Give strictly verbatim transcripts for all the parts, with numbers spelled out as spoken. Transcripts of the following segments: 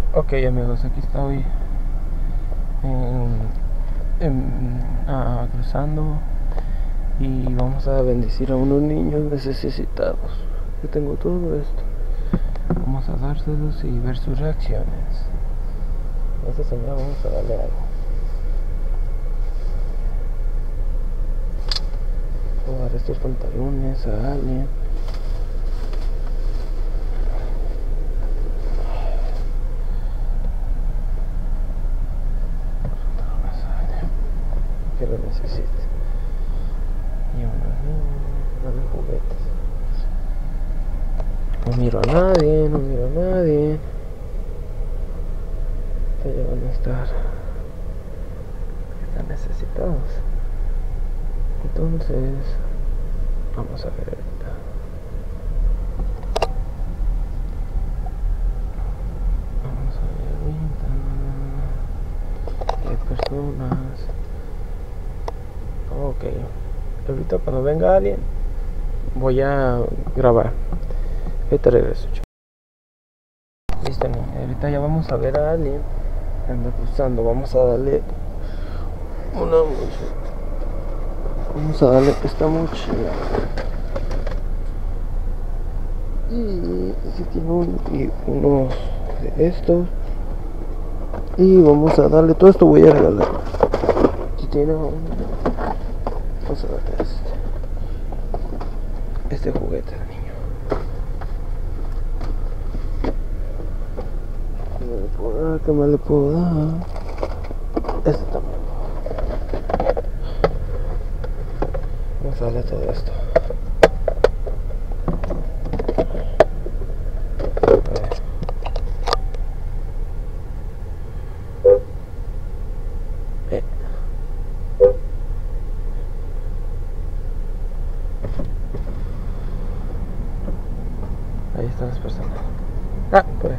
Ok, amigos, aquí estoy en, en, ah, cruzando y vamos a bendecir a unos niños necesitados. Yo tengo todo esto. Vamos a dárselos y ver sus reacciones. A esta señora vamos a darle algo. Voy a dar estos pantalones a alguien. Que lo necesite. Y unos niños, darle juguetes. No miro a nadie, no miro a nadie. Ellos van a estar, están necesitados. Entonces, vamos a ver ahorita. Vamos a ver ahorita. ¿Qué personas? Ok. Ahorita cuando venga alguien, voy a grabar. Ahorita regreso, chicos. Listo, niña. Ahorita ya vamos a ver a alguien que anda cruzando. Vamos a darle una mochila. Vamos a darle esta mochila. Y si tiene un, y unos de estos. Y vamos a darle todo esto. Voy a regalar. Si tiene un, vamos a darle este. Este juguete al niño. ¿Qué me le puedo dar? ¿Qué me le puedo dar? Este también. Vamos a darle todo esto. Eh. Ahí están las personas. Ah, por ahí.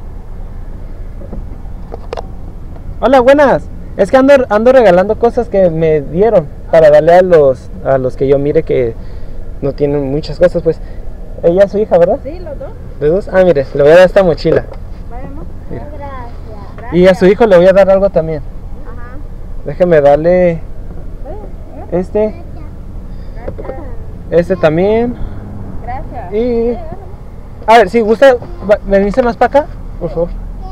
Hola, buenas. Es que ando, ando regalando cosas que me dieron para darle a los a los que yo mire que no tienen muchas cosas, pues. Ella es su hija, ¿verdad? Sí, los dos. ¿De dos? Ah, mire, le voy a dar esta mochila. Vayamos. Mira. Gracias. Y a su hijo le voy a dar algo también. Ajá. Déjeme darle Vaya, este, Gracias. este también. Gracias. Y a ver, si gusta va- venirse más para acá, por favor.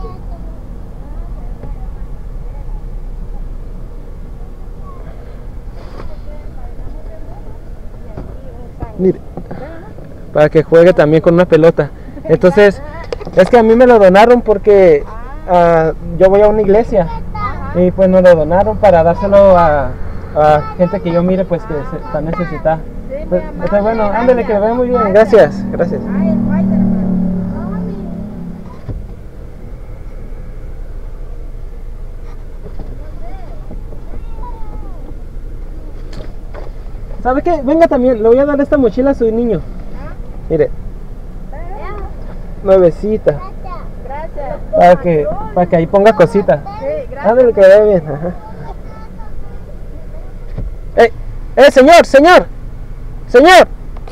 Mire, para que juegue también con una pelota. Entonces, es que a mí me lo donaron porque ah, yo voy a una iglesia y pues nos lo donaron para dárselo a, a gente que yo mire pues que se, está necesitada. Sí, Pues, muy entonces, amable, bueno, gracias. ándale, que le vaya muy bien. Gracias, gracias. Ay, el Fighter, hermano. ¿Sabe qué? Venga también, le voy a dar esta mochila a su niño. Mire, nuevecita, Gracias. para que, para que ahí ponga cositas. Sí, gracias. Ándale, que le vaya bien. Ajá. ¡Eh! ¡Eh, señor, señor! ¡Señor!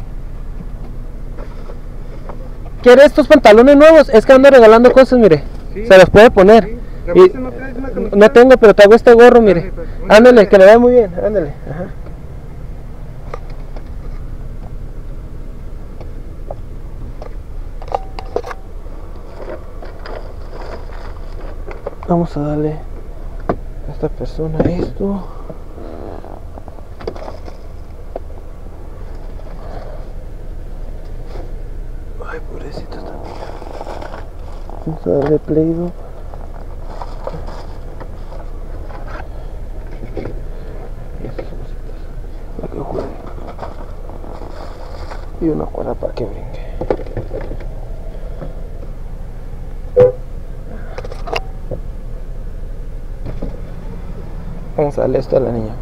¿Quiere estos pantalones nuevos? Es que ando regalando cosas, mire. Sí. Se los puede poner. Sí. Y- ¿Revisa, no traes una camiseta? no tengo, pero te hago este gorro, mire. Ándale, pues, muchas Ándale, gracias. que le vaya muy bien. Ándale. Ajá. Vamos a darle a esta persona esto. Ay, pobrecito también. Vamos a darle Play-Doh. Y estas cositas para que juegue. Y una cuerda para que brinque. Vamos a darle esto a la niña.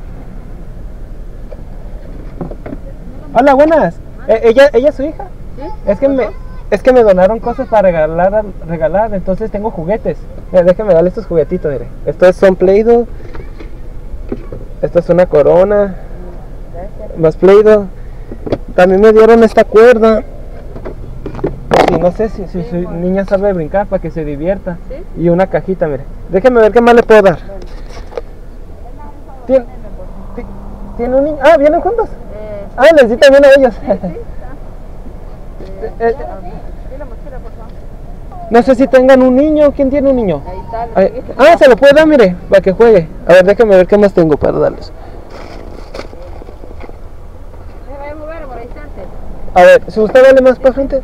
Hola, buenas. Eh, ¿Ella, ella es su hija? ¿Sí? Es que me, es que me donaron cosas para regalar, regalar, entonces tengo juguetes. Mira, déjame darle estos juguetitos, mire. Estos son Play-Doh. Esta es una corona. Gracias. Más Play-Doh. También me dieron esta cuerda. si no sé si, si Sí, su bueno. niña sabe brincar para que se divierta. ¿Sí? Y una cajita, mire. Déjeme ver qué más le puedo dar. ¿Tiene, ti- ¿tiene un niño? Ah, ¿vienen juntos? Eh, Ah, les di también a ellos. sí, sí, está. Eh, Eh, eh, sí, la mochila, por favor. No sé si tengan un niño. ¿Quién tiene un niño? Ahí está. Ay, ¿viste? ah, se lo puede dar, mire, para que juegue. A ver, déjame ver qué más tengo para darles. Se va a mover por el instante. A ver, si usted vale más para frente.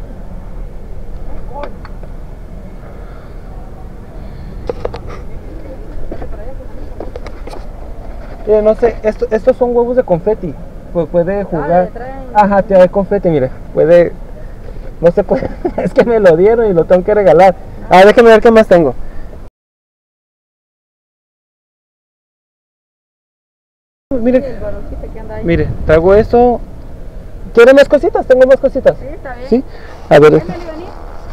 Eh, no sé, esto, estos son huevos de confeti. Pues puede jugar. le traen- Ajá, te da confeti, mire. Puede. No se puede. Es que me lo dieron y lo tengo que regalar. Ah, déjame ver qué más tengo. Mire, El baloncito que anda ahí. mire, traigo esto. ¿Quiere más cositas? Tengo más cositas. Sí, está bien. ¿Sí? A ver, Déjale venir.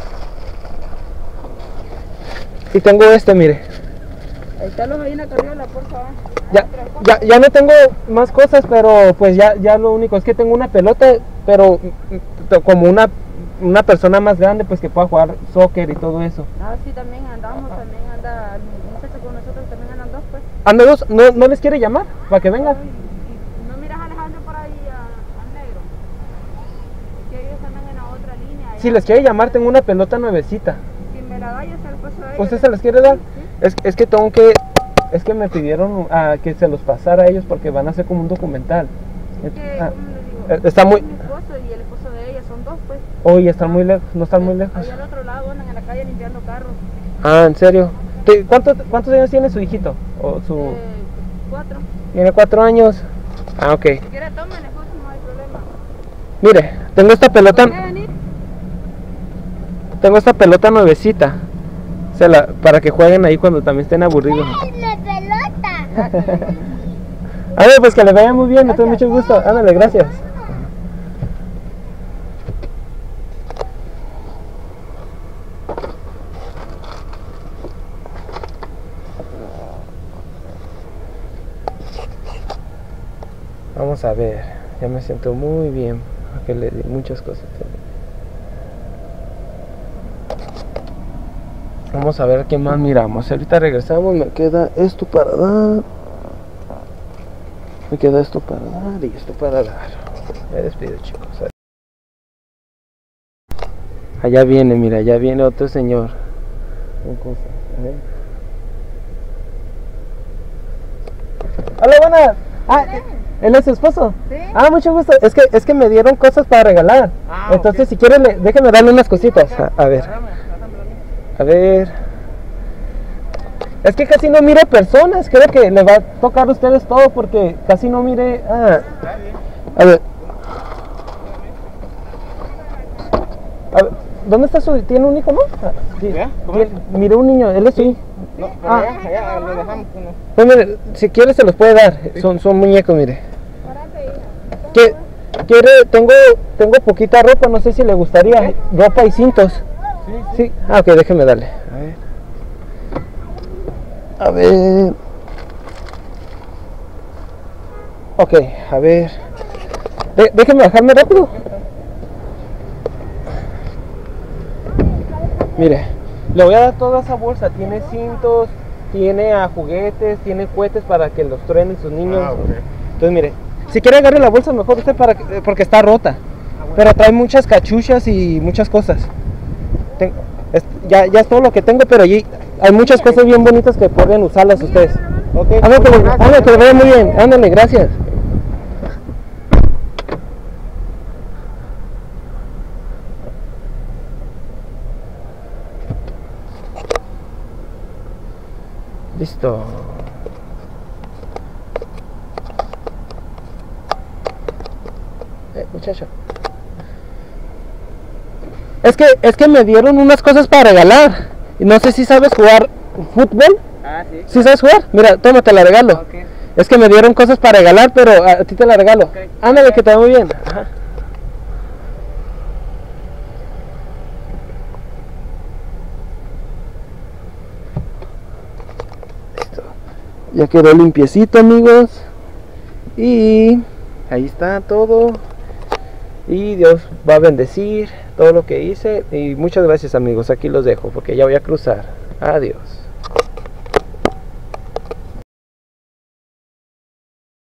y tengo este, mire. Ahí está los ahí en la carriola, por favor. Ya, ya, ya no tengo más cosas, pero pues ya, ya lo único es que tengo una pelota, pero mm, mm, como una, una persona más grande, pues que pueda jugar soccer y todo eso. Ah, sí, también andamos, también anda el muchacho con nosotros, también andan dos, pues. Anda dos, ¿no, no les quiere llamar para que vengan? Ay, y- y ¿no miras a Alejandro por ahí, a- al negro? Es que ellos andan en la otra línea. Si allá. les quiere llamar, tengo una pelota nuevecita. Si me la da, yo se la paso a ellos. ¿Usted se las quiere dar? Sí, sí. Es, es que tengo que, es que me pidieron ah, que se los pasara a ellos porque van a hacer como un documental. Es que, Ah, ¿cómo le digo? eh, está muy, Mi esposo y el esposo de ella son dos, pues. oye, están muy lejos, no están muy lejos. Allá al otro lado andan en la calle limpiando carros. Ah, ¿en serio? ¿Qué- ¿Cuántos, cuántos años tiene su hijito? O su, Eh, cuatro. ¿Tiene cuatro años? Ah, ok. Si quiere, tomen, esposo, no hay problema. Mire, tengo esta pelota, ¿Puede venir? tengo esta pelota nuevecita. Se la, para que jueguen ahí cuando también estén aburridos. ¡La pelota! A ver, pues que le vaya muy bien, me mucho gusto. Ándale, gracias. Vamos a ver, ya me siento muy bien, porque le di muchas cosas. Vamos a ver qué más miramos. Ahorita regresamos, me queda esto para dar. Me queda esto para dar y esto para dar. Me despido, chicos. Allá viene, mira, allá viene otro señor. Con cosas, ¿eh? Hola, buenas. Ah, ¿él es su esposo? Sí. Ah, mucho gusto. Es que, es que me dieron cosas para regalar. Ah, Entonces, ok. si quieren, le- déjenme darle unas cositas. A, a ver, a ver. Es que casi no mire personas. Creo que le va a tocar a ustedes todo porque casi no mire. Ah. A ver. A ver, ¿dónde está su? ¿Tiene un hijo, no? Ah, sí. ¿Ya? ¿Cómo Tiene- Mire un niño, él es su hijo. No, por Ah. allá, allá lo dejamos uno. Pues mire, si quiere se los puede dar. Son, son muñecos, mire. ¿Qué, quiere? Tengo, tengo poquita ropa, no sé si le gustaría. Ropa y cintos. Sí, Sí. Ah, ok, déjeme darle. A ver. A ver. Ok, a ver. De- déjeme bajarme rápido. Mire, le voy a dar toda esa bolsa. Tiene cintos, tiene a juguetes, tiene cohetes para que los truenen sus niños. Ah, ok. Entonces, mire, si quiere agarre la bolsa mejor usted para que- porque está rota. Pero trae muchas cachuchas y muchas cosas. Ten- es- ya, ya es todo lo que tengo, pero allí hay muchas cosas bien bonitas que pueden usarlas ustedes. Ok, Ándale, que, muchas le- gracias. ándale, que le vaya muy bien. Ándale, gracias. Listo. Eh, muchacho. Es que, es que me dieron unas cosas para regalar. Y no sé si sabes jugar fútbol. Ah, sí. ¿Sí sabes jugar? Mira, toma, te la regalo. Ok. Es que me dieron cosas para regalar, pero a ti te la regalo. Ok. Ándale, que te va muy bien. Ajá. Listo. Ya quedó limpiecito, amigos. Y ahí está todo. Y Dios va a bendecir todo lo que hice y muchas gracias amigos, aquí los dejo porque ya voy a cruzar. Adiós.